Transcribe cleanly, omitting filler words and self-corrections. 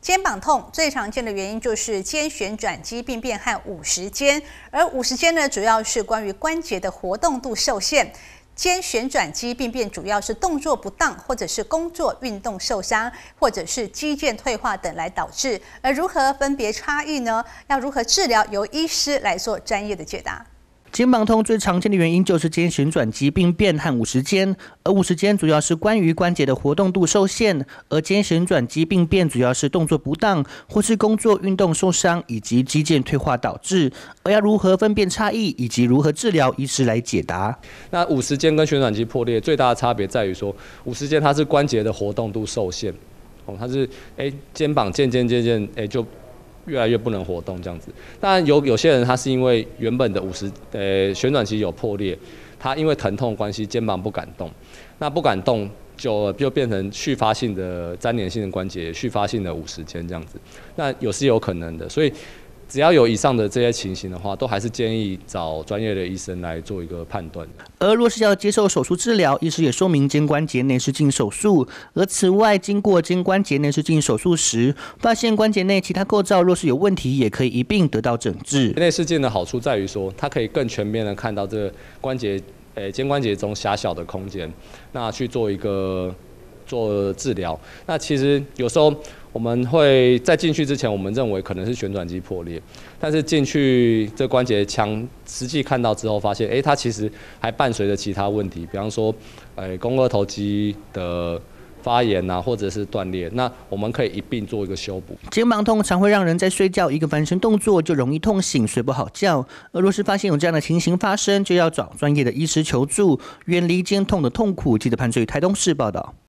肩膀痛最常见的原因就是肩旋转肌病变和五十肩，而五十肩呢，主要是关于关节的活动度受限。肩旋转肌病变主要是动作不当，或者是工作运动受伤，或者是肌腱退化等来导致。而如何分别差异呢？要如何治疗，由医师来做专业的解答。 肩膀痛最常见的原因就是肩旋转肌病变和五十肩，而五十肩主要是关于关节的活动度受限，而肩旋转肌病变主要是动作不当或是工作运动受伤以及肌腱退化导致。而要如何分辨差异以及如何治疗，医师来解答。 那五十肩跟旋转肌破裂最大的差别在于说，五十肩它是关节的活动度受限，它是肩膀渐就越来越不能活动这样子。当然有些人他是因为原本的旋转肌有破裂，他因为疼痛关系肩膀不敢动，那不敢动就变成续发性的粘连性的关节，续发性的五十肩这样子。那是有可能的，所以只要有以上的这些情形的话，都还是建议找专业的医生来做一个判断。 而若是要接受手术治疗，医师也说明肩关节内视镜手术。而此外，经过肩关节内视镜手术时，发现关节内其他构造若是有问题，也可以一并得到整治。 内视镜的好处在于说，它可以更全面的看到这个肩关节中狭小的空间，那去做治疗。那其实有时候我们会在进去之前，我们认为可能是旋转肌破裂，但是进去这关节腔实际看到之后，发现它其实还伴随着其他问题，比方说肱二头肌的发炎啊，或者是断裂，那我们可以一并做一个修补。 肩膀痛常会让人在睡觉一个翻身动作就容易痛醒，睡不好觉。而若是发现有这样的情形发生，就要找专业的医师求助，远离肩痛的痛苦。记者潘翠台东市报道。